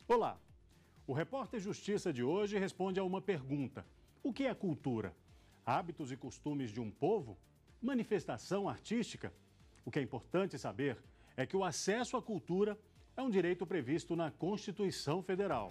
Olá! O Repórter Justiça de hoje responde a uma pergunta. O que é cultura? Hábitos e costumes de um povo? Manifestação artística? O que é importante saber é que o acesso à cultura é um direito previsto na Constituição Federal.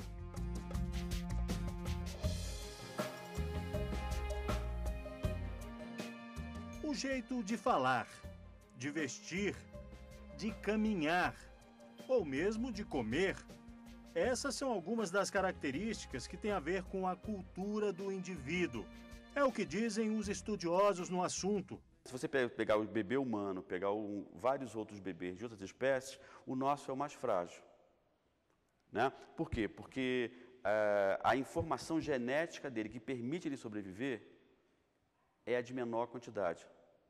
O jeito de falar, de vestir, de caminhar ou mesmo de comer. Essas são algumas das características que têm a ver com a cultura do indivíduo. É o que dizem os estudiosos no assunto. Se você pegar o bebê humano, pegar vários outros bebês de outras espécies, o nosso é o mais frágil. Né? Por quê? Porque a informação genética dele que permite ele sobreviver é a de menor quantidade.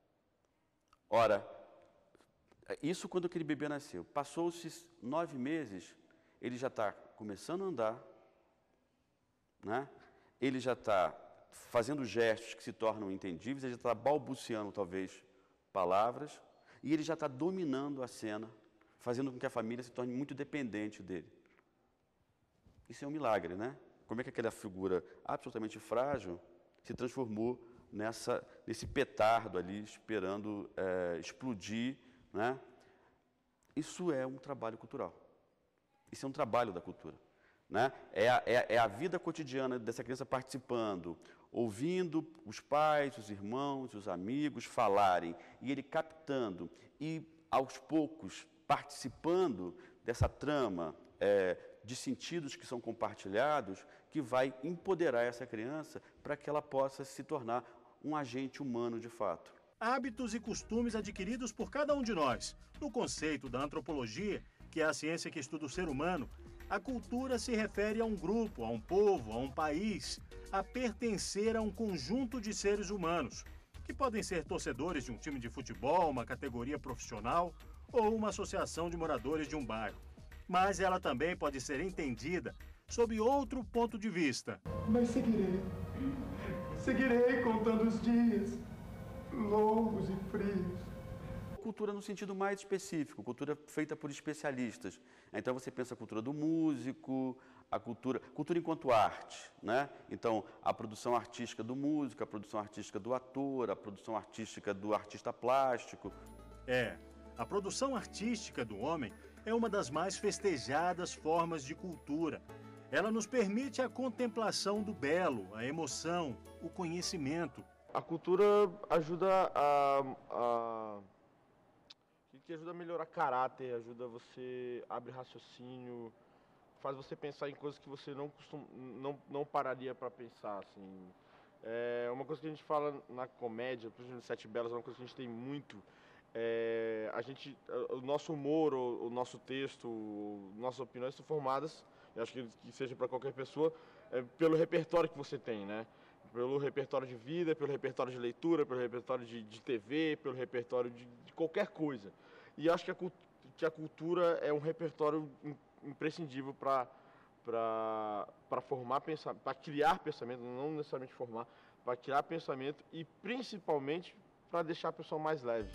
Ora, isso quando aquele bebê nasceu. Passou-se 9 meses, ele já está começando a andar, né? Ele já está fazendo gestos que se tornam entendíveis, ele já está balbuciando, talvez, palavras, e ele já está dominando a cena, fazendo com que a família se torne muito dependente dele. Isso é um milagre, né? Como é que aquela figura absolutamente frágil se transformou nesse petardo ali, esperando explodir, né? Isso é um trabalho cultural. Isso é um trabalho da cultura. Né? É a vida cotidiana dessa criança participando, ouvindo os pais, os irmãos, os amigos falarem, e ele captando, e aos poucos participando dessa trama de sentidos que são compartilhados, que vai empoderar essa criança para que ela possa se tornar um agente humano de fato. Hábitos e costumes adquiridos por cada um de nós. No conceito da antropologia, que é a ciência que estuda o ser humano, a cultura se refere a um grupo, a um povo, a um país, a pertencer a um conjunto de seres humanos, que podem ser torcedores de um time de futebol, uma categoria profissional ou uma associação de moradores de um bairro. Mas ela também pode ser entendida sob outro ponto de vista. Mas seguirei contando os dias, longos e frios. Cultura no sentido mais específico, cultura feita por especialistas. Então você pensa a cultura do músico, a cultura enquanto arte, né? Então a produção artística do músico, a produção artística do ator, a produção artística do artista plástico. A produção artística do homem é uma das mais festejadas formas de cultura. Ela nos permite a contemplação do belo, a emoção, o conhecimento. A cultura ajuda que ajuda a melhorar caráter, ajuda você a abrir raciocínio, faz você pensar em coisas que você não pararia para pensar, assim. É uma coisa que a gente fala na comédia, por exemplo, Sete Belas, é uma coisa que a gente tem muito. O nosso humor, o nosso texto, nossas opiniões são formadas, eu acho que seja para qualquer pessoa, pelo repertório que você tem, né? Pelo repertório de vida, pelo repertório de leitura, pelo repertório de TV, pelo repertório de qualquer coisa. E acho que a cultura é um repertório imprescindível para formar pensamento, para criar pensamento, não necessariamente formar, para criar pensamento e principalmente para deixar a pessoa mais leve.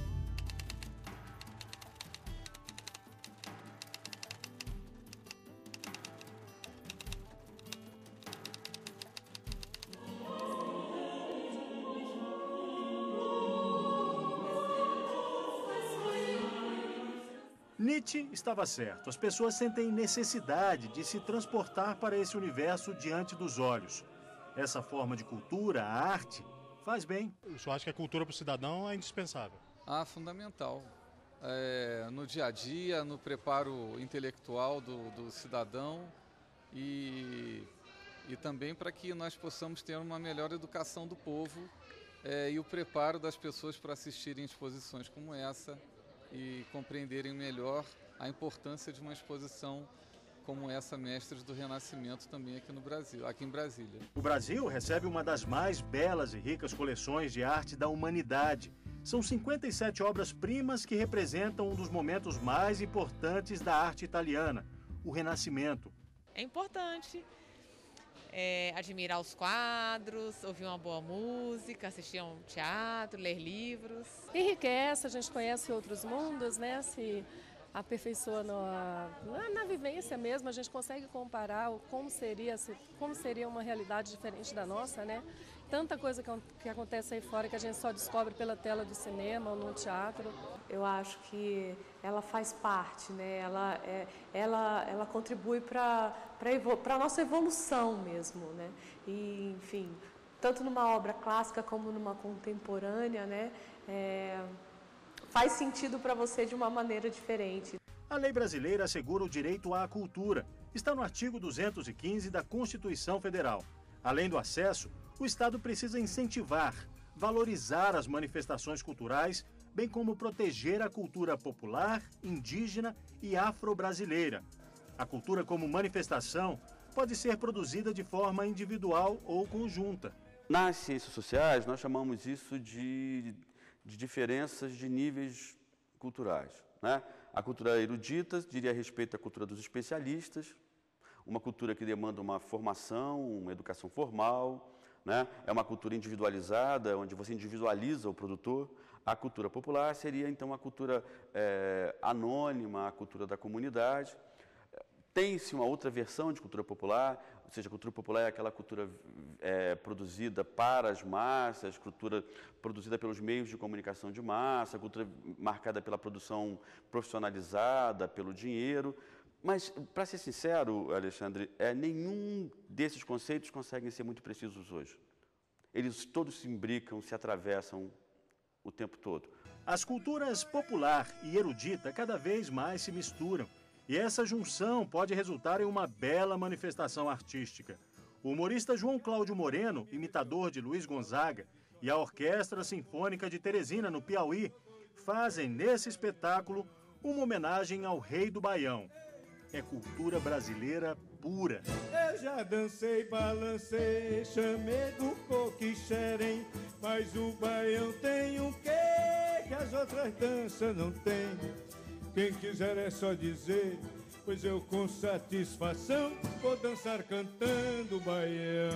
Nietzsche estava certo. As pessoas sentem necessidade de se transportar para esse universo diante dos olhos. Essa forma de cultura, a arte, faz bem. O senhor acha que a cultura para o cidadão é indispensável? Fundamental. No dia a dia, no preparo intelectual do cidadão e também para que nós possamos ter uma melhor educação do povo e o preparo das pessoas para assistirem exposições como essa e compreenderem melhor a importância de uma exposição como essa Mestres do Renascimento também aqui no Brasil, aqui em Brasília. O Brasil recebe uma das mais belas e ricas coleções de arte da humanidade. São 57 obras-primas que representam um dos momentos mais importantes da arte italiana, o Renascimento. É importante admirar os quadros, ouvir uma boa música, assistir a um teatro, ler livros. Enriquece, a gente conhece outros mundos, né? Se aperfeiçoa na vivência mesmo, a gente consegue comparar como seria uma realidade diferente da nossa, né? Tanta coisa que acontece aí fora que a gente só descobre pela tela do cinema ou no teatro. Eu acho que ela faz parte, né? Ela contribui para a nossa evolução mesmo, né? E, enfim, tanto numa obra clássica como numa contemporânea, né? Faz sentido para você de uma maneira diferente. A lei brasileira assegura o direito à cultura. Está no artigo 215 da Constituição Federal. Além do acesso, o Estado precisa incentivar, valorizar as manifestações culturais, bem como proteger a cultura popular, indígena e afro-brasileira. A cultura como manifestação pode ser produzida de forma individual ou conjunta. Nas ciências sociais, nós chamamos isso de diferenças de níveis culturais, né? A cultura erudita diria respeito à cultura dos especialistas, uma cultura que demanda uma formação, uma educação formal, né? É uma cultura individualizada, onde você individualiza o produtor. A cultura popular seria, então, a cultura anônima, a cultura da comunidade. Tem-se uma outra versão de cultura popular, ou seja, a cultura popular é aquela cultura produzida para as massas, cultura produzida pelos meios de comunicação de massa, cultura marcada pela produção profissionalizada, pelo dinheiro. Mas, para ser sincero, Alexandre, nenhum desses conceitos conseguem ser muito precisos hoje. Eles todos se imbricam, se atravessam o tempo todo. As culturas popular e erudita cada vez mais se misturam. E essa junção pode resultar em uma bela manifestação artística. O humorista João Cláudio Moreno, imitador de Luiz Gonzaga, e a Orquestra Sinfônica de Teresina, no Piauí, fazem nesse espetáculo uma homenagem ao Rei do Baião. É cultura brasileira pura. Eu já dancei, balancei, chamei do coquixerém, mas o baião tem um quê que as outras danças não têm. Quem quiser é só dizer, pois eu com satisfação vou dançar cantando baião,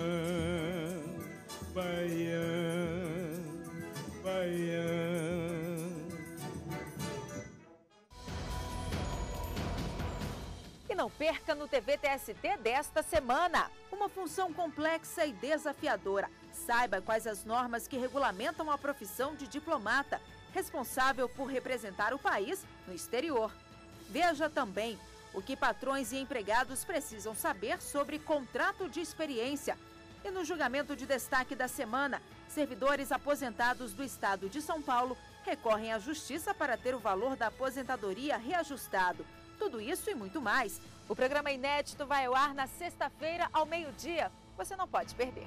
baião, baião. E não perca no TVTST desta semana uma função complexa e desafiadora. Saiba quais as normas que regulamentam a profissão de diplomata, responsável por representar o país no exterior. Veja também o que patrões e empregados precisam saber sobre contrato de experiência. E no julgamento de destaque da semana, servidores aposentados do estado de São Paulo recorrem à justiça para ter o valor da aposentadoria reajustado. Tudo isso e muito mais. O programa inédito vai ao ar na sexta-feira, ao meio-dia. Você não pode perder.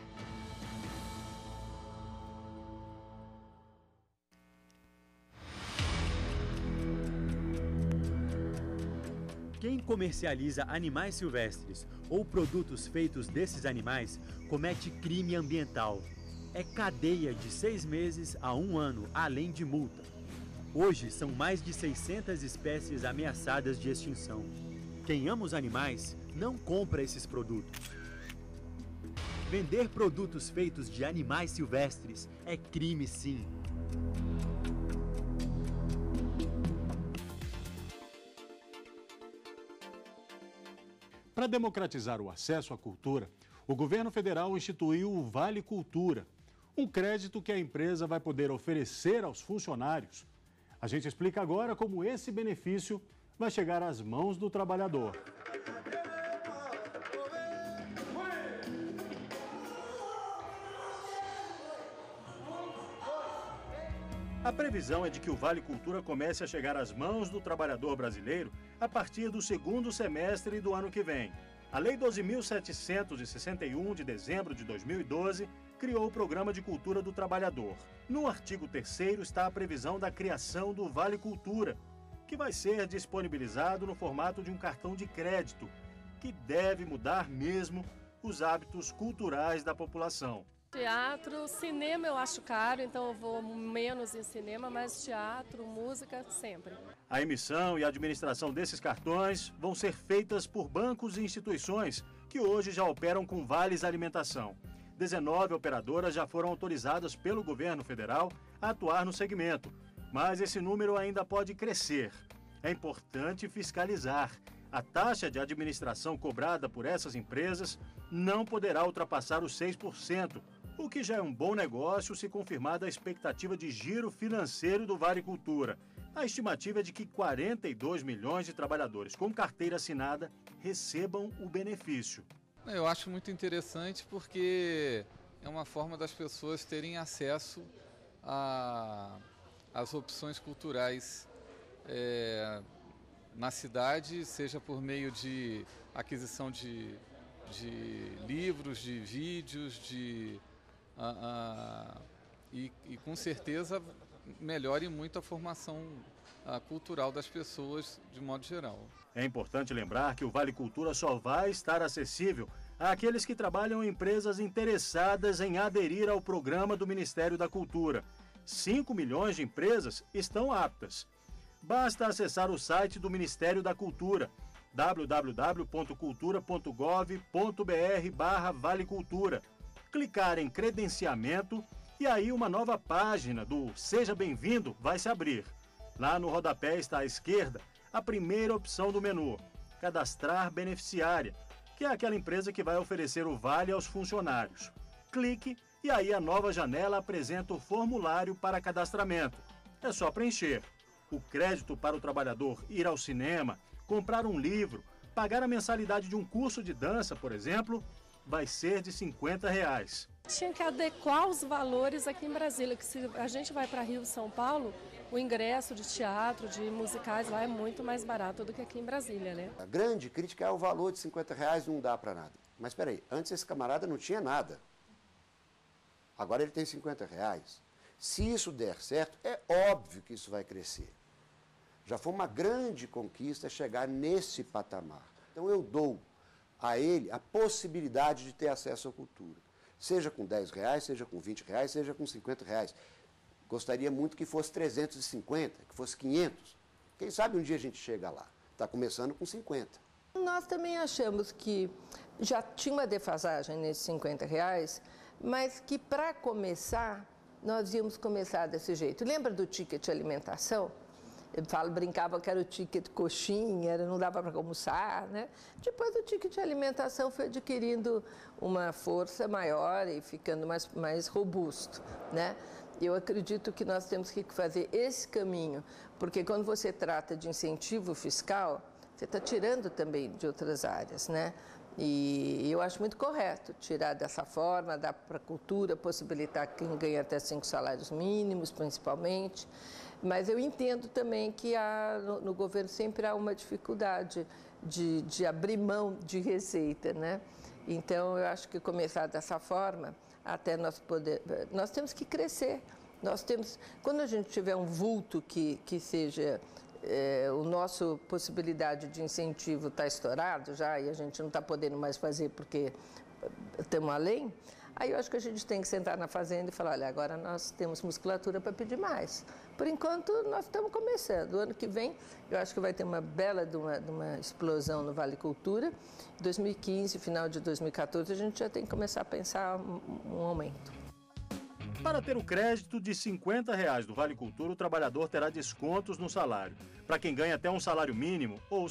Quem comercializa animais silvestres ou produtos feitos desses animais comete crime ambiental. É cadeia de 6 meses a 1 ano, além de multa. Hoje, são mais de 600 espécies ameaçadas de extinção. Quem ama os animais não compra esses produtos. Vender produtos feitos de animais silvestres é crime, sim. Para democratizar o acesso à cultura, o governo federal instituiu o Vale Cultura, um crédito que a empresa vai poder oferecer aos funcionários. A gente explica agora como esse benefício vai chegar às mãos do trabalhador. A previsão é de que o Vale Cultura comece a chegar às mãos do trabalhador brasileiro a partir do segundo semestre do ano que vem. A Lei 12.761, de dezembro de 2012, criou o Programa de Cultura do Trabalhador. No artigo 3º está a previsão da criação do Vale Cultura, que vai ser disponibilizado no formato de um cartão de crédito, que deve mudar mesmo os hábitos culturais da população. Teatro, cinema eu acho caro, então eu vou menos em cinema, mas teatro, música, sempre. A emissão e a administração desses cartões vão ser feitas por bancos e instituições que hoje já operam com vales alimentação. 19 operadoras já foram autorizadas pelo governo federal a atuar no segmento, mas esse número ainda pode crescer. É importante fiscalizar. A taxa de administração cobrada por essas empresas não poderá ultrapassar os 6%, o que já é um bom negócio se confirmada a expectativa de giro financeiro do Vale Cultura. A estimativa é de que 42 milhões de trabalhadores com carteira assinada recebam o benefício. Eu acho muito interessante porque é uma forma das pessoas terem acesso às opções culturais na cidade, seja por meio de aquisição de livros, de vídeos, e com certeza melhore muito a formação cultural das pessoas de modo geral. É importante lembrar que o Vale Cultura só vai estar acessível àqueles que trabalham em empresas interessadas em aderir ao programa do Ministério da Cultura. 5 milhões de empresas estão aptas. Basta acessar o site do Ministério da Cultura, www.cultura.gov.br/valecultura, clicar em credenciamento e aí uma nova página do Seja Bem-vindo vai se abrir. Lá no rodapé está à esquerda a primeira opção do menu, Cadastrar Beneficiária, que é aquela empresa que vai oferecer o vale aos funcionários. Clique e aí a nova janela apresenta o formulário para cadastramento. É só preencher. O crédito para o trabalhador ir ao cinema, comprar um livro, pagar a mensalidade de um curso de dança, por exemplo, vai ser de R$50. Tinha que adequar os valores aqui em Brasília, que se a gente vai para Rio e São Paulo, o ingresso de teatro, de musicais lá é muito mais barato do que aqui em Brasília, né? A grande crítica é o valor de R$50, não dá para nada. Mas espera aí, antes esse camarada não tinha nada. Agora ele tem R$50. Se isso der certo, é óbvio que isso vai crescer. Já foi uma grande conquista chegar nesse patamar. Então eu dou a ele a possibilidade de ter acesso à cultura. Seja com R$10, seja com R$20, seja com R$50. Gostaria muito que fosse 350, que fosse 500. Quem sabe um dia a gente chega lá. Está começando com 50. Nós também achamos que já tinha uma defasagem nesses R$50, mas que para começar, nós íamos começar desse jeito. Lembra do ticket alimentação? Eu brincava que era o ticket coxinha, não dava para almoçar, né? Depois o ticket de alimentação foi adquirindo uma força maior e ficando mais robusto, né? Eu acredito que nós temos que fazer esse caminho, porque quando você trata de incentivo fiscal, você está tirando também de outras áreas, né? E eu acho muito correto tirar dessa forma, dar para a cultura, possibilitar quem ganha até 5 salários mínimos, principalmente. Mas eu entendo também que no governo sempre há uma dificuldade de abrir mão de receita, né? Então, eu acho que começar dessa forma, até nós temos que crescer. Quando a gente tiver um vulto que seja... o nosso possibilidade de incentivo está estourado já e a gente não está podendo mais fazer porque estamos além, aí eu acho que a gente tem que sentar na fazenda e falar, olha, agora nós temos musculatura para pedir mais. Por enquanto, nós estamos começando. O ano que vem, eu acho que vai ter uma bela de uma explosão no Vale Cultura. 2015, final de 2014, a gente já tem que começar a pensar um aumento. Para ter o crédito de R$50 do Vale Cultura, o trabalhador terá descontos no salário. Para quem ganha até um salário mínimo, ou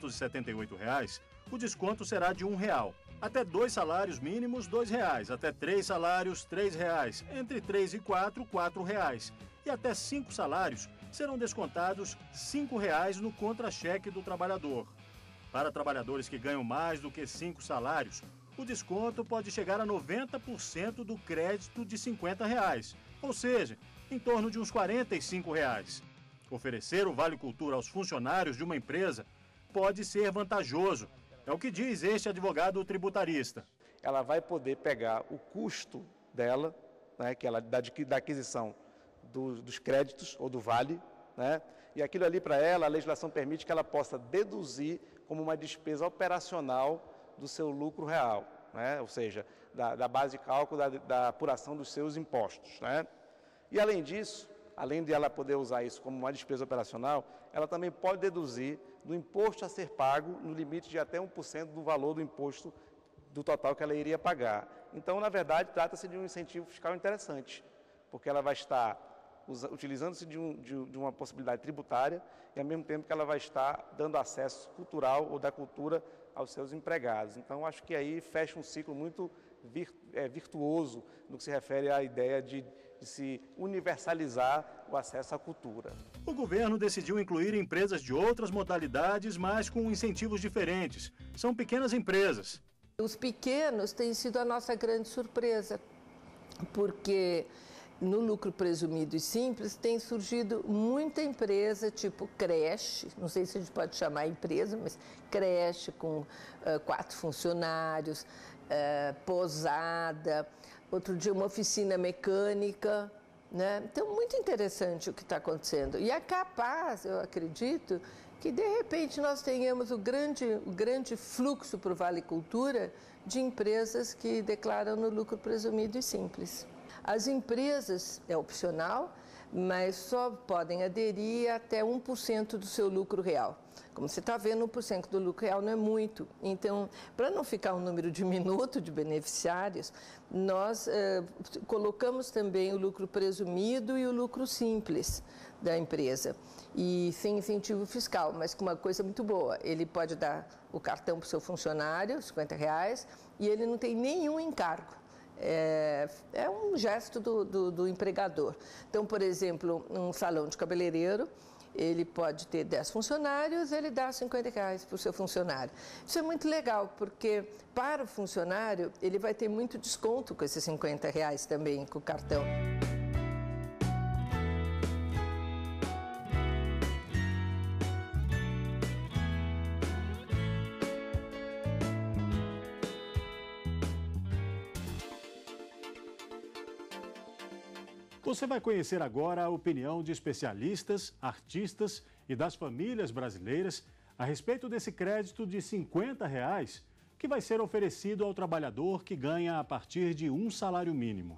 R$678, o desconto será de R$1. Até 2 salários mínimos, R$2. Até 3 salários, R$3. Entre 3 e 4, R$4. E até 5 salários, serão descontados R$5 no contra-cheque do trabalhador. Para trabalhadores que ganham mais do que 5 salários, o desconto pode chegar a 90% do crédito de R$50, ou seja, em torno de uns R$45. Oferecer o Vale Cultura aos funcionários de uma empresa pode ser vantajoso. É o que diz este advogado tributarista. Ela vai poder pegar o custo dela, né, que ela da aquisição dos créditos ou do vale, né, e aquilo ali para ela, a legislação permite que ela possa deduzir como uma despesa operacional do seu lucro real, né? Ou seja, da base de cálculo da apuração dos seus impostos, né? E além disso, além de ela poder usar isso como uma despesa operacional, ela também pode deduzir do imposto a ser pago no limite de até 1% do valor do imposto do total que ela iria pagar. Então, na verdade, trata-se de um incentivo fiscal interessante, porque ela vai estar utilizando-se de uma possibilidade tributária e, ao mesmo tempo, que ela vai estar dando acesso cultural ou da cultura aos seus empregados. Então, acho que aí fecha um ciclo muito virtuoso no que se refere à ideia de se universalizar o acesso à cultura. O governo decidiu incluir empresas de outras modalidades, mas com incentivos diferentes. São pequenas empresas. Os pequenos têm sido a nossa grande surpresa, porque no lucro presumido e simples tem surgido muita empresa tipo creche, não sei se a gente pode chamar empresa, mas creche com 4 funcionários, posada, outro dia uma oficina mecânica, né? Então, muito interessante o que está acontecendo. E é capaz, eu acredito, que de repente nós tenhamos o grande fluxo para o Vale Cultura de empresas que declaram no lucro presumido e simples. As empresas é opcional, mas só podem aderir até 1% do seu lucro real. Como você está vendo, 1% do lucro real não é muito. Então, para não ficar um número diminuto de beneficiários, nós colocamos também o lucro presumido e o lucro simples da empresa. E sem incentivo fiscal, mas com uma coisa muito boa. Ele pode dar o cartão para o seu funcionário, R$50, e ele não tem nenhum encargo. É um gesto do empregador. Então, por exemplo, um salão de cabeleireiro, ele pode ter 10 funcionários, ele dá R$50 para o seu funcionário. Isso é muito legal, porque para o funcionário, ele vai ter muito desconto com esses R$50 também, com o cartão. Você vai conhecer agora a opinião de especialistas, artistas e das famílias brasileiras a respeito desse crédito de R$50 que vai ser oferecido ao trabalhador que ganha a partir de um salário mínimo.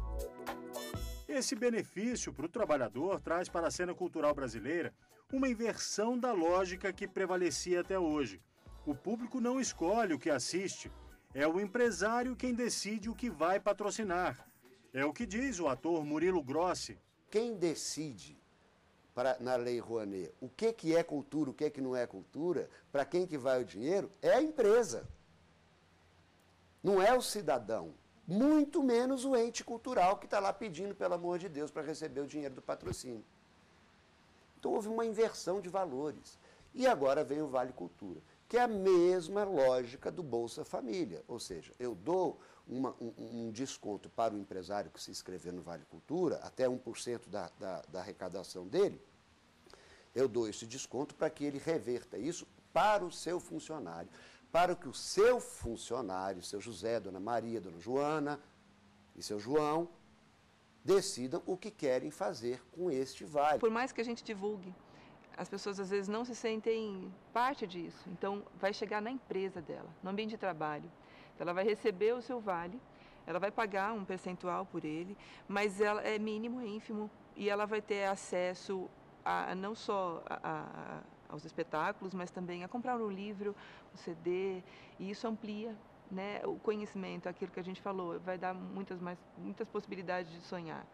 Esse benefício para o trabalhador traz para a cena cultural brasileira uma inversão da lógica que prevalecia até hoje. O público não escolhe o que assiste, é o empresário quem decide o que vai patrocinar. É o que diz o ator Murilo Grossi. Quem decide na Lei Rouanet o que é cultura, o que não é cultura, para quem que vai o dinheiro, é a empresa. Não é o cidadão, muito menos o ente cultural que está lá pedindo, pelo amor de Deus, para receber o dinheiro do patrocínio. Então houve uma inversão de valores. E agora vem o Vale Cultura, que é a mesma lógica do Bolsa Família. Ou seja, eu dou um desconto para o empresário que se inscrever no Vale Cultura, até 1% da arrecadação dele, eu dou esse desconto para que ele reverta isso para o seu funcionário, para que o seu funcionário, seu José, Dona Maria, Dona Joana e seu João, decidam o que querem fazer com este vale. Por mais que a gente divulgue, as pessoas às vezes não se sentem parte disso, então vai chegar na empresa dela, no ambiente de trabalho. Ela vai receber o seu vale, ela vai pagar um percentual por ele, mas ela é mínimo, é ínfimo, e ela vai ter acesso não só aos espetáculos, mas também a comprar um livro, um CD, e isso amplia, né, o conhecimento, aquilo que a gente falou, vai dar muitas possibilidades de sonhar.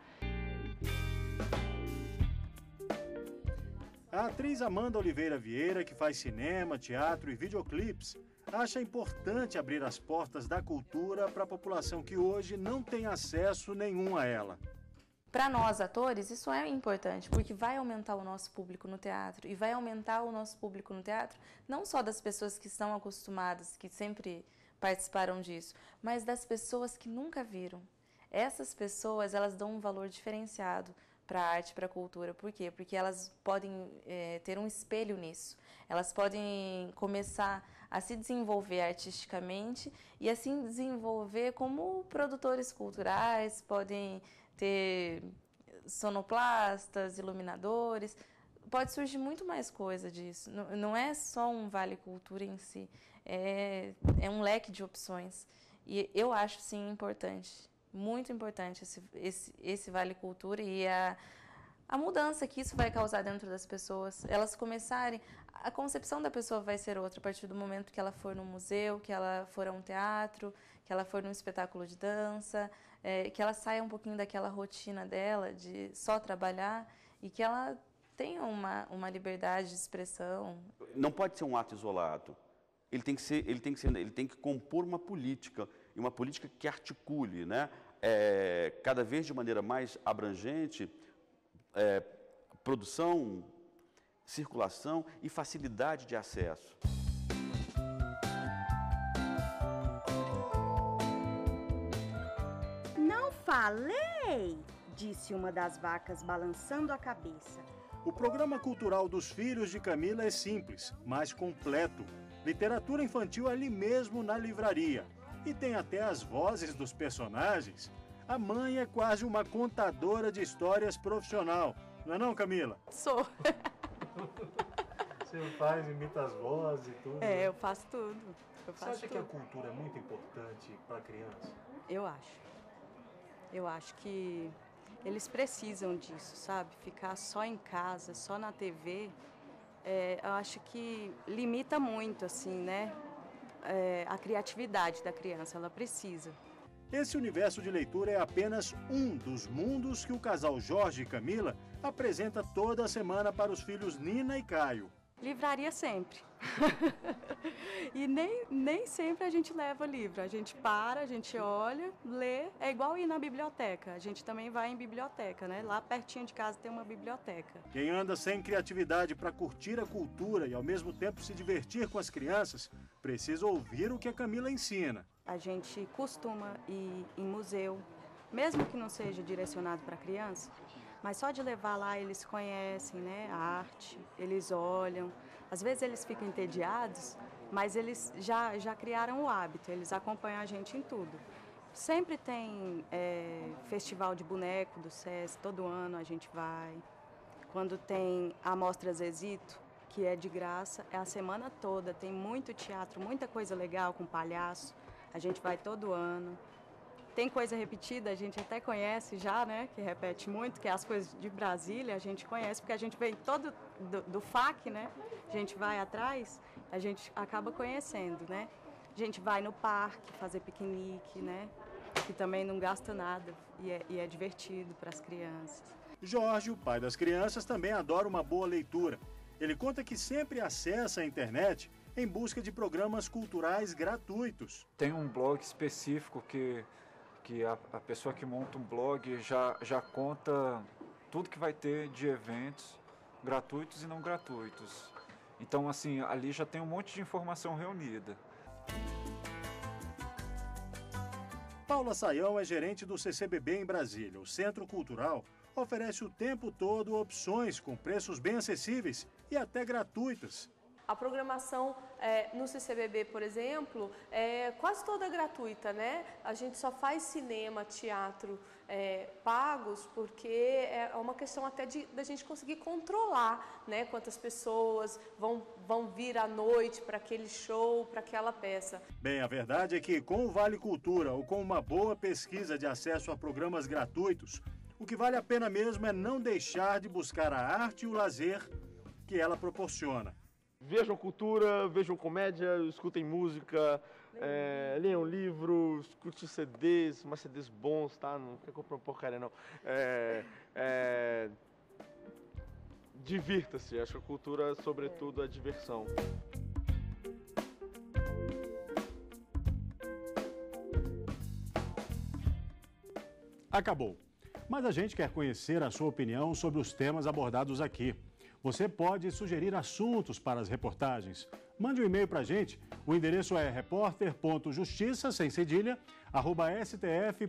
A atriz Amanda Oliveira Vieira, que faz cinema, teatro e videoclipes, acha importante abrir as portas da cultura para a população que hoje não tem acesso nenhum a ela. Para nós, atores, isso é importante, porque vai aumentar o nosso público no teatro. E vai aumentar o nosso público no teatro não só das pessoas que estão acostumadas, que sempre participaram disso, mas das pessoas que nunca viram. Essas pessoas, elas dão um valor diferenciado para a arte, para a cultura. Por quê? Porque elas podem ter um espelho nisso. Elas podem começar a se desenvolver artisticamente e assim desenvolver como produtores culturais, podem ter sonoplastas, iluminadores, pode surgir muito mais coisa disso. Não é só um Vale Cultura em si, é um leque de opções. E eu acho, sim, importante, muito importante esse Vale Cultura e a mudança que isso vai causar dentro das pessoas. Elas começarem, a concepção da pessoa vai ser outra a partir do momento que ela for num museu, que ela for a um teatro, que ela for num espetáculo de dança, que ela saia um pouquinho daquela rotina dela de só trabalhar e que ela tenha uma liberdade de expressão. Não pode ser um ato isolado. Ele tem que compor uma política, e uma política que articule, né? Cada vez de maneira mais abrangente, produção, circulação e facilidade de acesso. Não falei, disse uma das vacas balançando a cabeça. O programa cultural dos filhos de Camila é simples, mas completo. Literatura infantil ali mesmo na livraria. E tem até as vozes dos personagens. A mãe é quase uma contadora de histórias profissional. Não é não, Camila? Sou. Você imita as vozes e tudo? Eu faço tudo. Você acha que a cultura é muito importante para a criança? Eu acho. Eu acho que eles precisam disso, sabe? Ficar só em casa, só na TV, eu acho que limita muito, assim, né? A criatividade da criança, ela precisa. Esse universo de leitura é apenas um dos mundos que o casal Jorge e Camila apresenta toda semana para os filhos Nina e Caio. Livraria sempre. E nem sempre a gente leva livro. A gente para, a gente olha, lê. É igual ir na biblioteca. A gente também vai em biblioteca, né? Lá pertinho de casa tem uma biblioteca. Quem anda sem criatividade para curtir a cultura e ao mesmo tempo se divertir com as crianças, precisa ouvir o que a Camila ensina. A gente costuma ir em museu, mesmo que não seja direcionado para criança, mas só de levar lá eles conhecem, né, a arte, eles olham. Às vezes eles ficam entediados, mas eles já criaram o hábito, eles acompanham a gente em tudo. Sempre tem festival de boneco do SESC, todo ano a gente vai. Quando tem a Mostra Zezito, que é de graça, é a semana toda, tem muito teatro, muita coisa legal com palhaço, a gente vai todo ano. Tem coisa repetida, a gente até conhece já, né, que repete muito, que é as coisas de Brasília, a gente conhece, porque a gente vem todo do FAC, né, a gente vai atrás, a gente acaba conhecendo, né. A gente vai no parque fazer piquenique, né, que também não gasta nada e é divertido para as crianças. Jorge, o pai das crianças, também adora uma boa leitura. Ele conta que sempre acessa a internet em busca de programas culturais gratuitos. Tem um blog específico que a pessoa que monta um blog já conta tudo que vai ter de eventos gratuitos e não gratuitos. Então, assim, ali já tem um monte de informação reunida. Paula Saião é gerente do CCBB em Brasília. O Centro Cultural oferece o tempo todo opções com preços bem acessíveis e até gratuitas. A programação no CCBB, por exemplo, é quase toda gratuita, né? A gente só faz cinema, teatro pagos porque é uma questão até da gente conseguir controlar, né? Quantas pessoas vão vir à noite para aquele show, para aquela peça. Bem, a verdade é que com o Vale Cultura ou com uma boa pesquisa de acesso a programas gratuitos, o que vale a pena mesmo é não deixar de buscar a arte e o lazer que ela proporciona. Vejam cultura, vejam comédia, escutem música, leiam livros, escutem CDs, mas CDs bons, tá? Não quer comprar porcaria, não. Divirta-se, acho que a cultura, sobretudo, é diversão. Acabou. Mas a gente quer conhecer a sua opinião sobre os temas abordados aqui. Você pode sugerir assuntos para as reportagens. Mande um e-mail para a gente. O endereço é repórter.justiça, sem cedilha,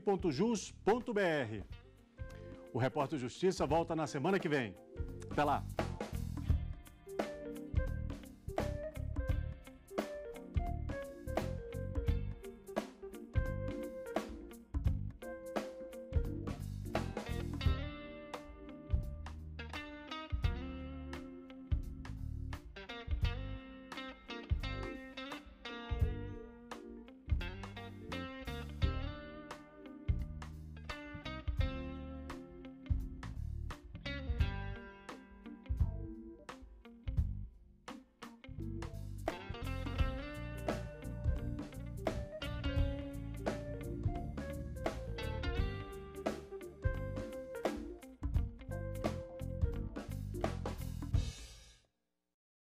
@stf.jus.br. O Repórter Justiça volta na semana que vem. Até lá!